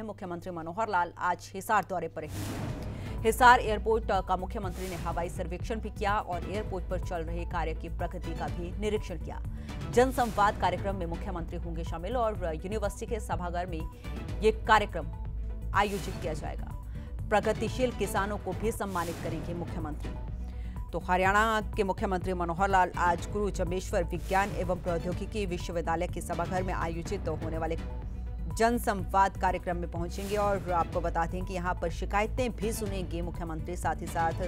है। मुख्यमंत्री मनोहर लाल आज हिसार दौरे पर हैं। हिसार एयरपोर्ट का मुख्यमंत्री ने हवाई सर्वेक्षण भी किया और एयरपोर्ट पर चल रहे कार्य की प्रगति का भी निरीक्षण किया। जनसंवाद कार्यक्रम में मुख्यमंत्री होंगे शामिल और यूनिवर्सिटी के सभागार में ये कार्यक्रम आयोजित किया जाएगा। प्रगतिशील किसानों को भी सम्मानित करेंगे मुख्यमंत्री। तो हरियाणा के मुख्यमंत्री मनोहर लाल आज गुरु जम्बेश्वर विज्ञान एवं प्रौद्योगिकी विश्वविद्यालय के सभागार में आयोजित होने वाले जनसंवाद कार्यक्रम में पहुंचेंगे और आपको बता दें कि यहां पर शिकायतें भी सुनेंगे मुख्यमंत्री। साथ ही साथ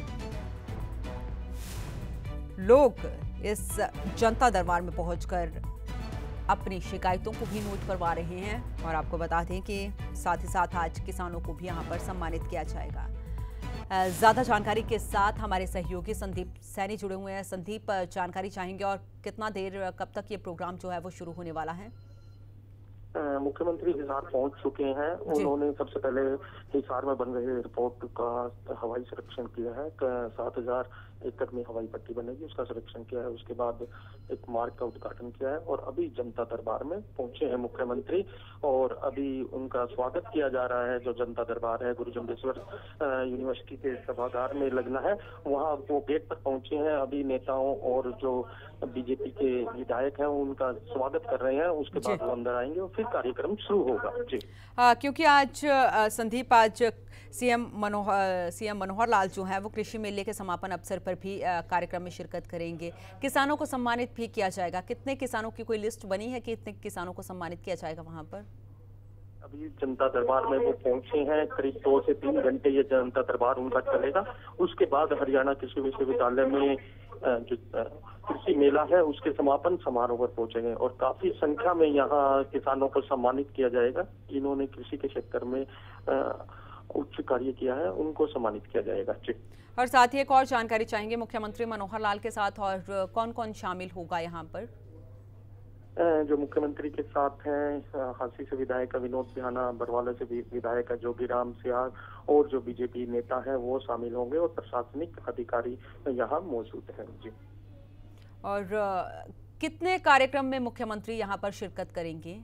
लोग इस जनता दरबार में पहुंचकर अपनी शिकायतों को भी नोट करवा रहे हैं और आपको बता दें कि साथ ही साथ आज किसानों को भी यहां पर सम्मानित किया जाएगा। ज्यादा जानकारी के साथ हमारे सहयोगी संदीप सैनी जुड़े हुए हैं। संदीप, जानकारी चाहेंगे और कितना देर कब तक ये प्रोग्राम जो है वो शुरू होने वाला है? मुख्यमंत्री हिसार पहुंच चुके हैं। उन्होंने सबसे पहले हिसार में बन रहे एयरपोर्ट का हवाई सर्वेक्षण किया है। 7,000 एकड़ में हवाई पट्टी बनेगी, उसका सर्वेक्षण किया है। उसके बाद एक मार्ग का उद्घाटन किया है और अभी जनता दरबार में पहुंचे हैं मुख्यमंत्री और अभी उनका स्वागत किया जा रहा है। जो जनता दरबार है गुरु जम्बेश्वर यूनिवर्सिटी के सभागार में लगना है, वहाँ वो गेट पर पहुंचे हैं। अभी नेताओं और जो बीजेपी के विधायक हैं उनका स्वागत कर रहे हैं। उसके बाद वो अंदर आएंगे और फिर कार्यक्रम शुरू होगा। जी क्योंकि आज संदीप, आज सीएम मनोहर लाल जो है वो कृषि मेले के समापन अवसर पर भी कार्यक्रम में शिरकत करेंगे। किसानों को सम्मानित भी किया जाएगा। कितने किसानों की कोई लिस्ट बनी है कि इतने किसानों को सम्मानित किया जाएगा वहां पर? अभी जनता दरबार में वो पहुंचे हैं। करीब 2 से 3 घंटे ये जनता दरबार उनका चलेगा। उसके बाद हरियाणा कृषि विश्वविद्यालय में जो कृषि मेला है उसके समापन समारोह पर पहुंचेंगे और काफी संख्या में यहाँ किसानों को सम्मानित किया जाएगा। जिन्होंने कृषि के क्षेत्र में उच्च कार्य किया है उनको सम्मानित किया जाएगा। जी, और साथ ही एक और जानकारी चाहेंगे मुख्यमंत्री मनोहर लाल के साथ और कौन कौन शामिल होगा यहाँ पर? जो मुख्यमंत्री के साथ हैं, हांसी से विधायक विनोद बिहाना, बरवाला से विधायक जोगीराम सियार और जो बीजेपी नेता हैं वो शामिल होंगे और प्रशासनिक अधिकारी यहाँ मौजूद हैं। जी, और कितने कार्यक्रम में मुख्यमंत्री यहाँ पर शिरकत करेंगे?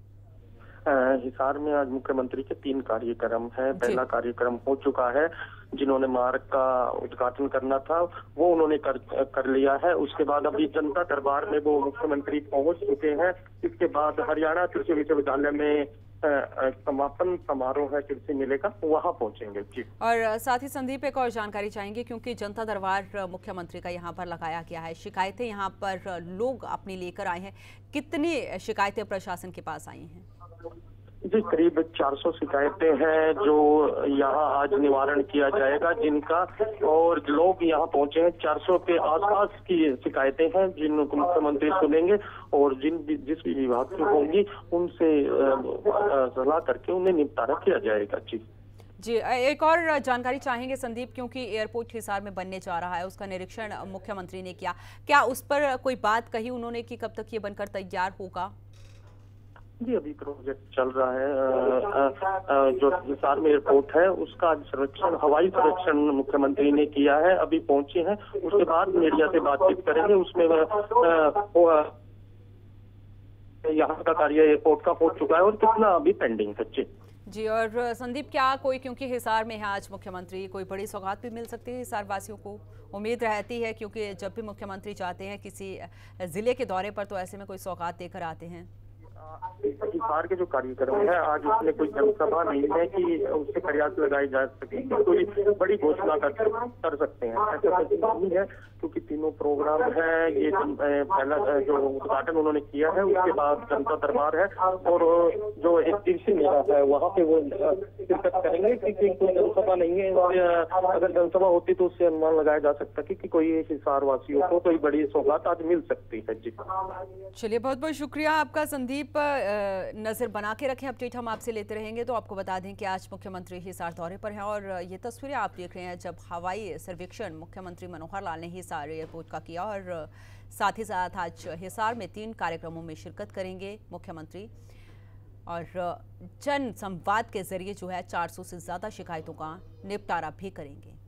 हिसार में आज मुख्यमंत्री के 3 कार्यक्रम है। पहला कार्यक्रम हो चुका है, जिन्होंने मार्ग का उद्घाटन करना था वो उन्होंने कर लिया है। उसके बाद अभी जनता दरबार में वो मुख्यमंत्री पहुंच चुके हैं। इसके बाद हरियाणा कृषि विश्वविद्यालय में समापन समारोह है कृषि मेले का, वहां पहुंचेंगे। जी, और साथ ही संदीप एक और जानकारी चाहेंगे क्योंकि जनता दरबार मुख्यमंत्री का यहाँ पर लगाया गया है। शिकायतें यहाँ पर लोग अपनी लेकर आए हैं। कितनी शिकायतें प्रशासन के पास आई हैं? जी, करीब 400 शिकायतें हैं जो यहाँ आज निवारण किया जाएगा जिनका, और लोग यहाँ पहुंचे हैं। 400 के आसपास की शिकायतें हैं जिनको मुख्यमंत्री सुनेंगे और जिस भी विभाग की होंगी उनसे सलाह करके उन्हें निपटारा किया जाएगा। जी, एक और जानकारी चाहेंगे संदीप, क्योंकि एयरपोर्ट हिसार में बनने जा रहा है, उसका निरीक्षण मुख्यमंत्री ने किया। क्या उस पर कोई बात कही उन्होंने कि कब तक ये बनकर तैयार होगा? जी, अभी प्रोजेक्ट चल रहा है। जो हिसार में एयरपोर्ट है उसका सर्वेक्षण, हवाई सर्वेक्षण मुख्यमंत्री ने किया है। अभी पहुंचे हैं, उसके बाद मीडिया से बातचीत करेंगे। उसमें यहाँ का कार्य एयरपोर्ट का हो चुका है और कितना अभी पेंडिंग है। जी, और संदीप, क्या कोई, क्योंकि हिसार में है आज मुख्यमंत्री, कोई बड़ी सौगात भी मिल सकती है हिसार वासियों को? उम्मीद रहती है क्योंकि जब भी मुख्यमंत्री जाते हैं किसी जिले के दौरे पर तो ऐसे में कोई सौगात देकर आते हैं। हिसार के जो कार्यक्रम है आज उसमें कोई जनसभा नहीं है कि उससे प्रयास लगाई जा सके, कोई बड़ी घोषणा कर सकते हैं, ऐसा नहीं है क्योंकि तीनों प्रोग्राम है। ये पहला जो उद्घाटन उन्होंने किया है, उसके बाद जनता दरबार है और जो एक कृषि मेला है वहाँ पे वो शिरकत करेंगे। क्योंकि कोई जनसभा नहीं है, अगर जनसभा होती तो उससे अनुमान लगाया जा सकता कि कोई हिसार वासियों को कोई बड़ी सौगात आज मिल सकती है। जी, चलिए, बहुत बहुत शुक्रिया आपका संदीप। नजर बना के रखें, अपडेट हम आपसे लेते रहेंगे। तो आपको बता दें कि आज मुख्यमंत्री हिसार दौरे पर हैं और ये तस्वीरें आप देख रहे हैं जब हवाई सर्वेक्षण मुख्यमंत्री मनोहर लाल ने हिसार एयरपोर्ट का किया और साथ ही साथ आज हिसार में 3 कार्यक्रमों में शिरकत करेंगे मुख्यमंत्री और जन संवाद के जरिए जो है 400 से ज्यादा शिकायतों का निपटारा भी करेंगे।